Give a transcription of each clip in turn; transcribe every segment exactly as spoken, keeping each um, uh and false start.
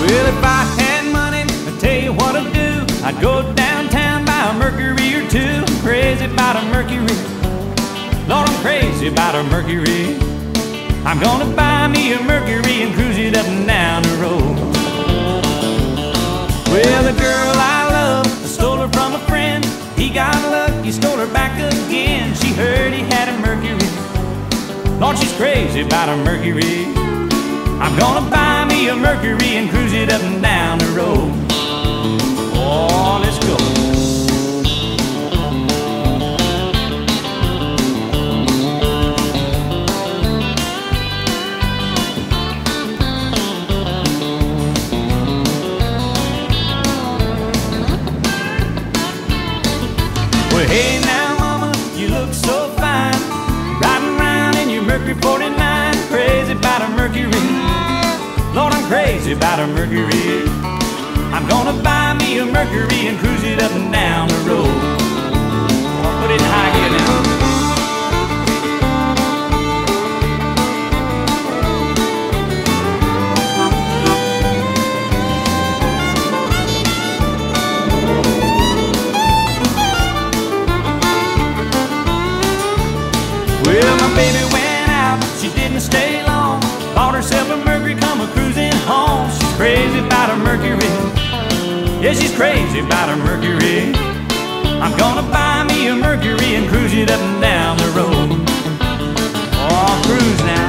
Well, if I had money, I'd tell you what I'd do. I'd go downtown, buy a Mercury or two. I'm crazy about a Mercury. Lord, I'm crazy about a Mercury. I'm gonna buy me a Mercury and cruise it up and down the road. Well, the girl I love, I stole her from a friend. He got lucky, stole her back again. She heard he had a Mercury. Lord, she's crazy about a Mercury. I'm gonna buy me a Mercury and cruise it up and down the road. Oh, let's go. Well, hey now, mama, you look so fine, riding around in your Mercury forty-nine. Crazy about a Mercury. Lord, I'm crazy about a Mercury. I'm gonna buy me a Mercury and cruise it up and down the road. I'll put it in high gear now. Well, my baby went out, she didn't stay long. Bought herself a Mercury, come a cruising home. She's crazy about a Mercury. Yeah, she's crazy about a Mercury. I'm gonna buy me a Mercury and cruise it up and down the road. Oh, I'll cruise now.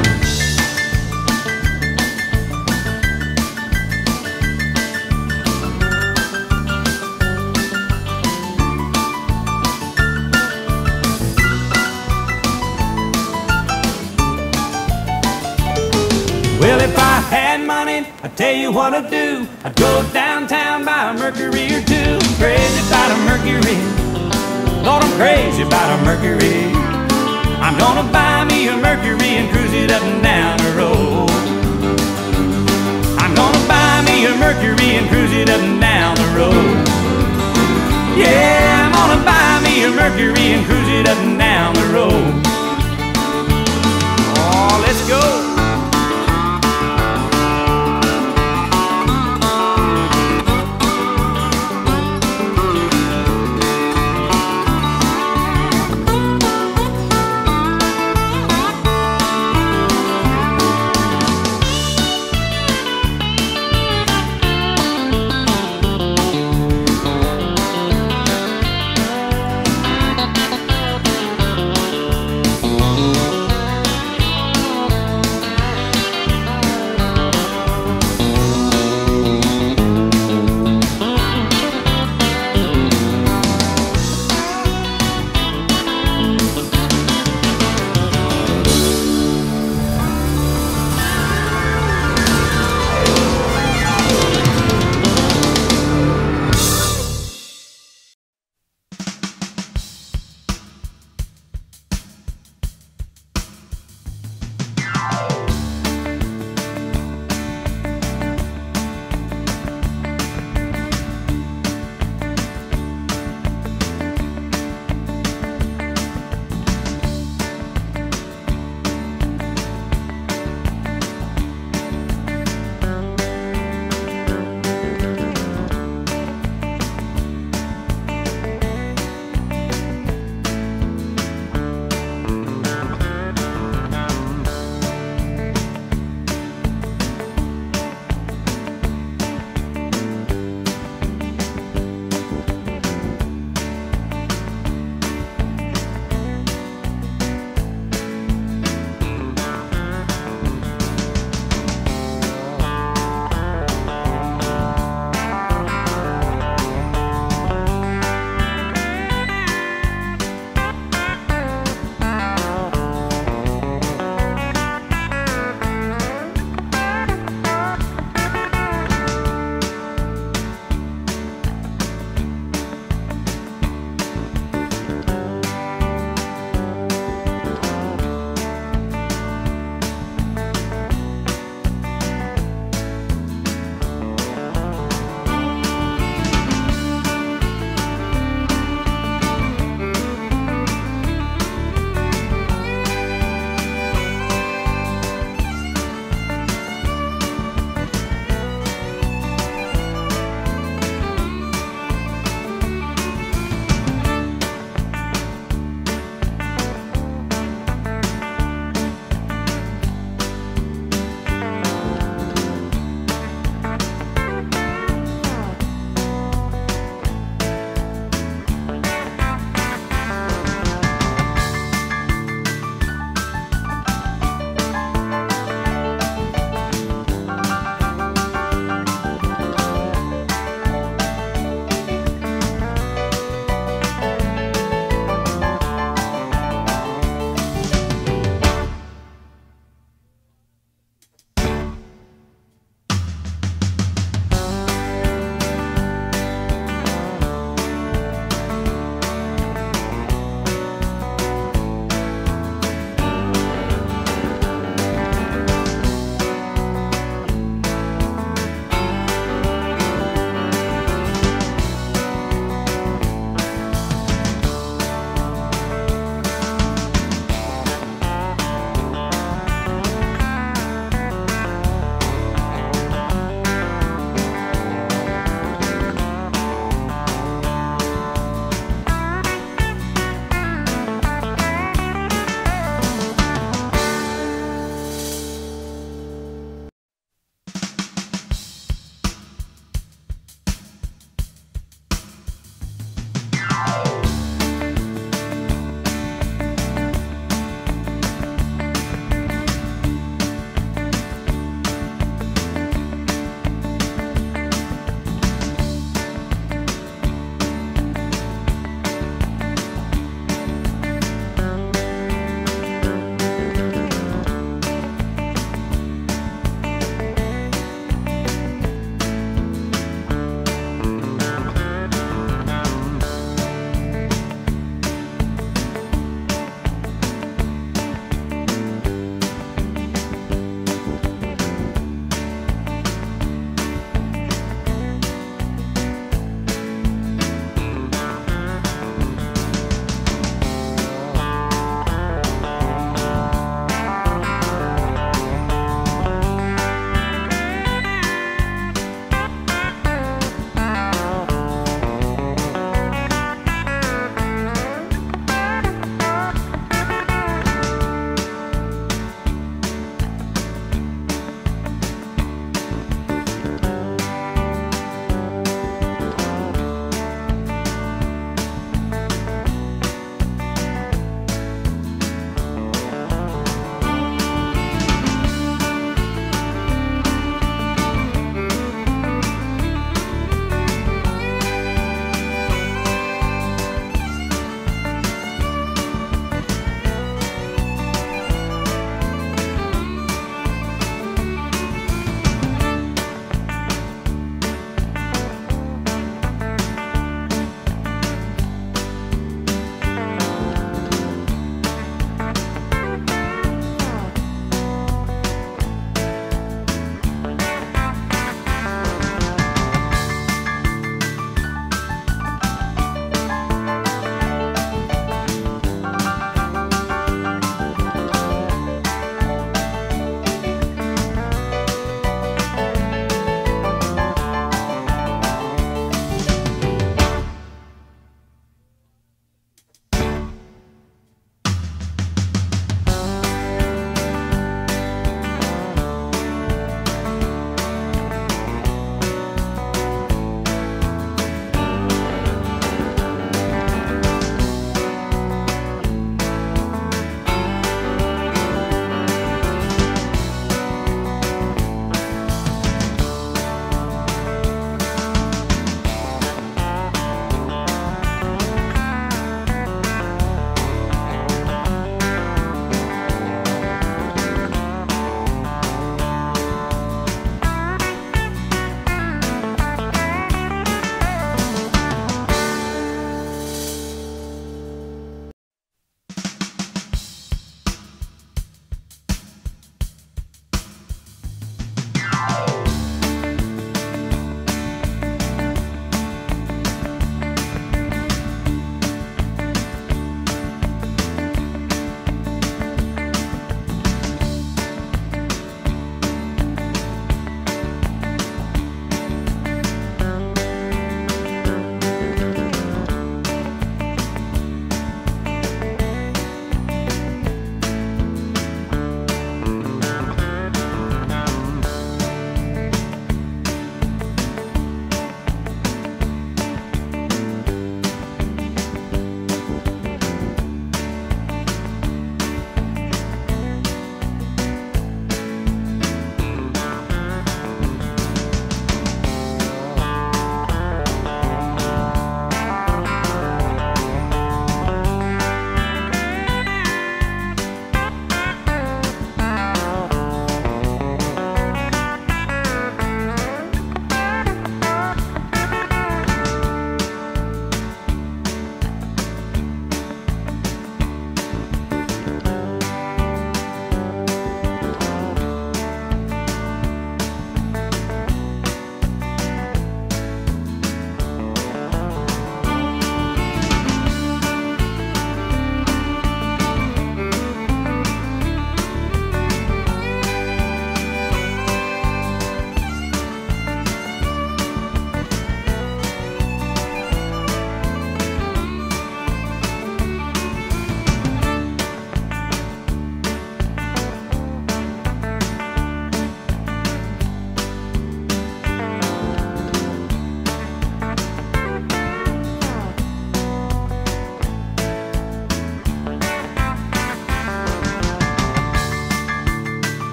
Well, if I had money, I'd tell you what I'd do. I'd go downtown, buy a Mercury or two. Crazy about a Mercury. Lord, I'm crazy about a Mercury. I'm gonna buy me a Mercury and cruise it up and down the road.